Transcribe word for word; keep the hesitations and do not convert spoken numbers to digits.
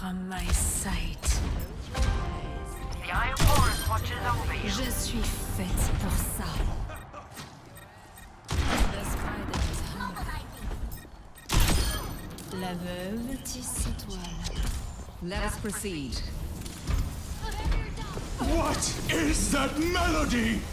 from my sight. The Iron Forest watches over you. Je suis faite pour ça. The spider is hungry. La veuve tisse sa toile. Let us proceed. What is that melody?